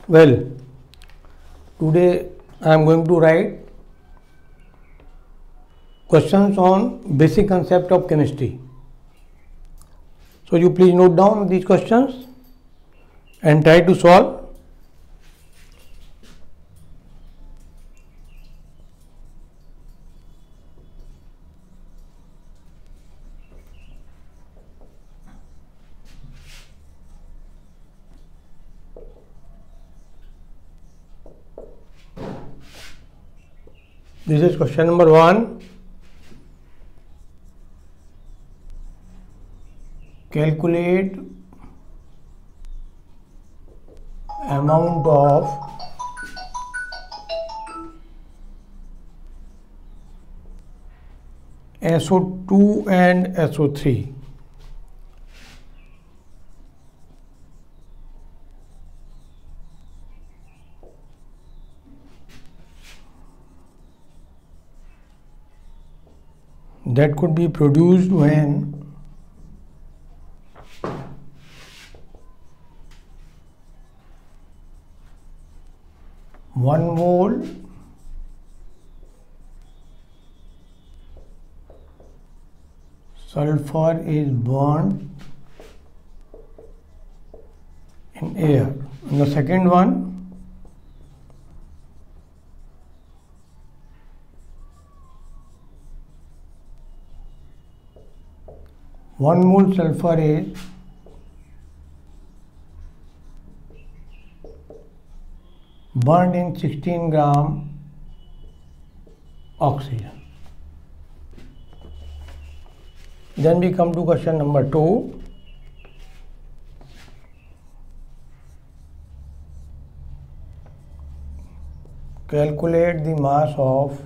Well, today I am going to write questions on basic concept of chemistry. So you please note down these questions and try to solve. This is question number 1. Calculate amount of SO2 and SO3. That could be produced when 1 mole sulfur is burned in air. And the second one, 1 mole sulfur is burned in 16 gram oxygen. Then we come to question number 2. Calculate the mass of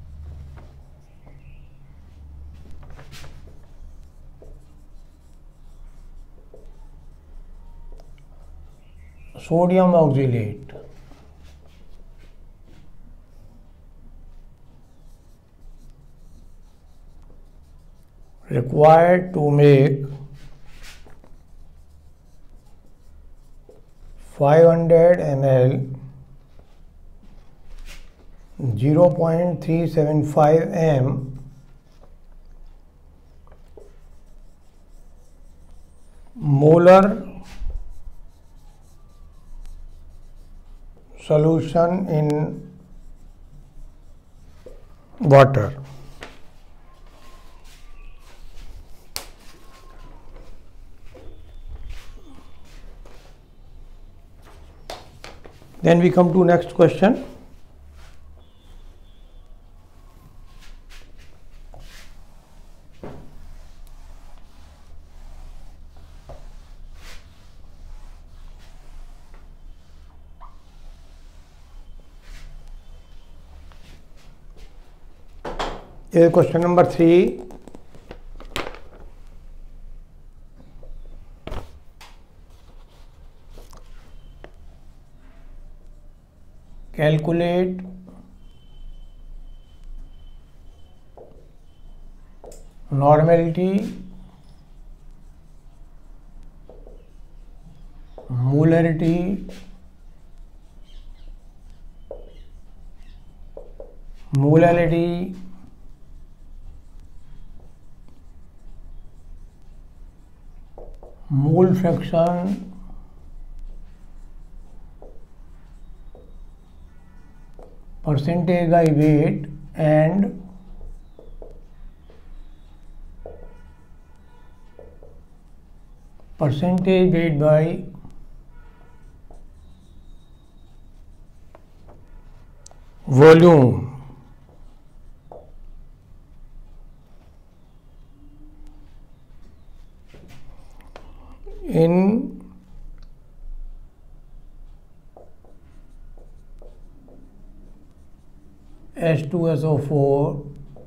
sodium oxalate required to make 500 ml 0.375 m molar solution in water. Then we come to next question. Here question number 3. Calculate normality, molarity, molality, mole fraction, percentage by weight and percentage weight by volume. In H2SO4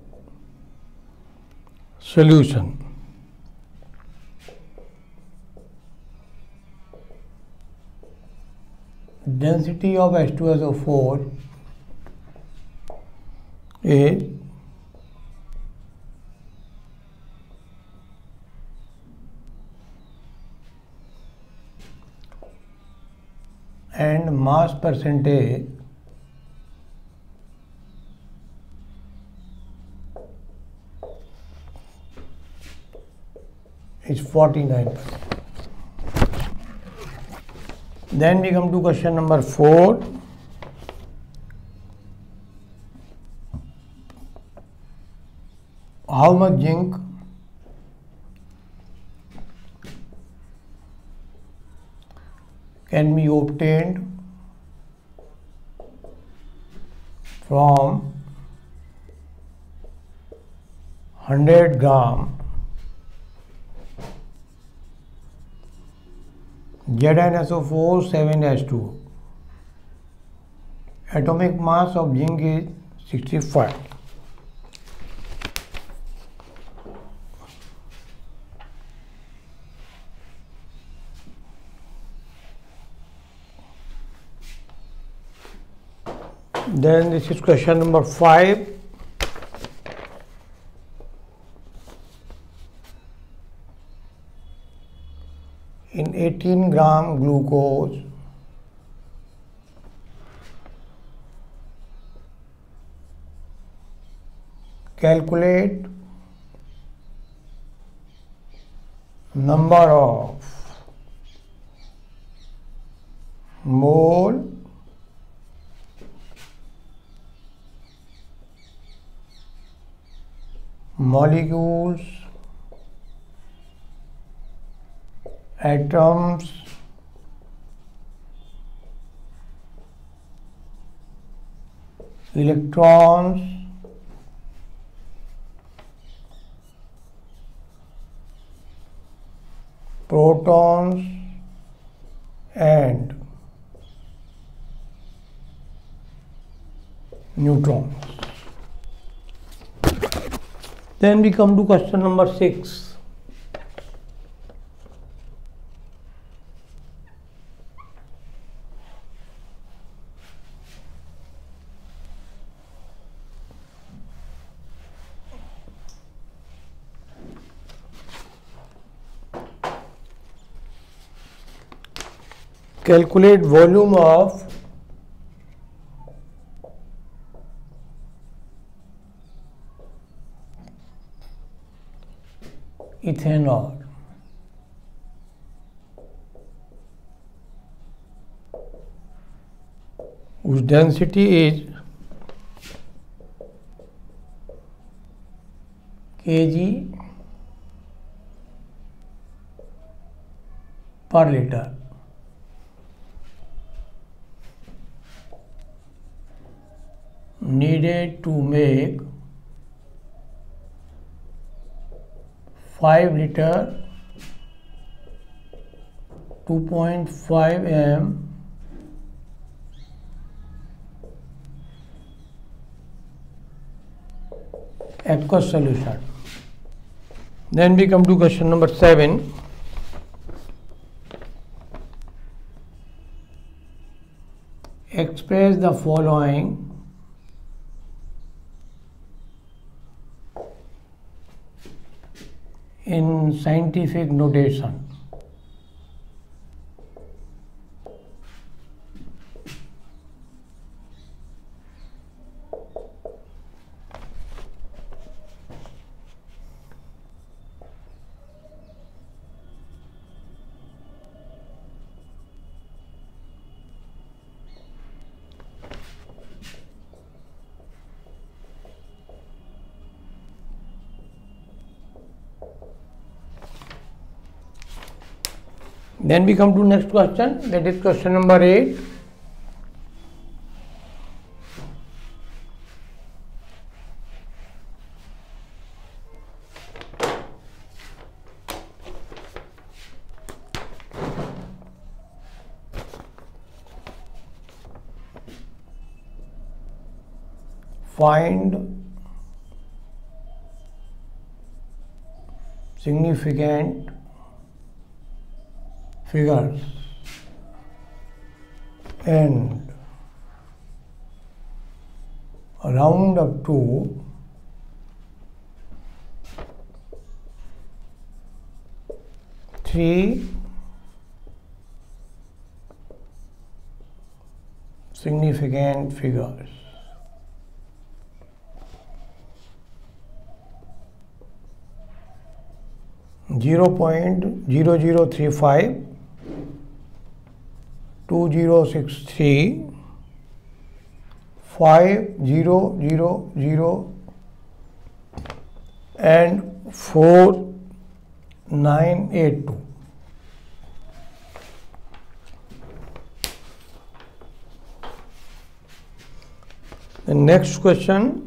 solution. Density of H2SO4 is and mass percentage is 49%. Then we come to question number 4. How much zinc can be obtained from 100 gram ZnSO4 7H2? Atomic mass of zinc is 65. Then this is question number 5. In 18 gram glucose, calculate number of mole molecules, atoms, electrons, protons and neutrons. Then we come to question number 6. Calculate volume of ethanol. Whose density is kg per liter. Needed to make 5 liter 2.5 m aqueous solution. Then we come to question number 7. Express the following in scientific notation. Then we come to next question, that is question number 8. Find significant figures and round up to 3 significant figures. Zero point 0035, 2063, 5000 and 4982. The next question,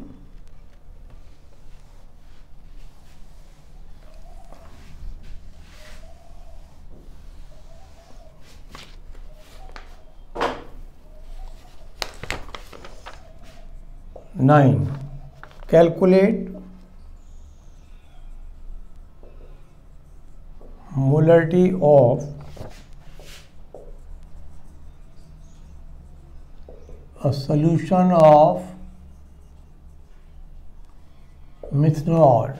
nine. Calculate molarity of a solution of methanol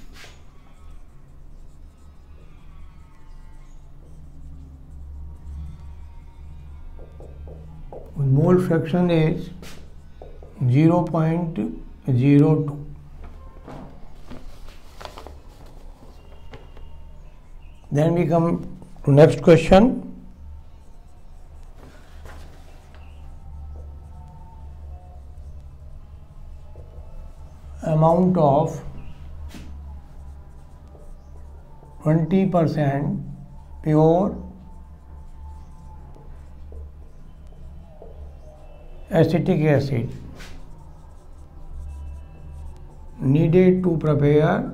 with mole fraction is 0.02. Then we come to next question. Amount of 20% pure acetic acid needed to prepare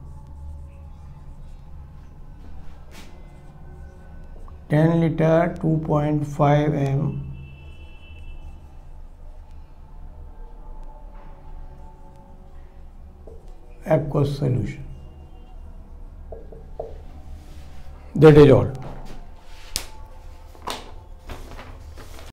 10 liter 2.5 m aqueous solution. That is all.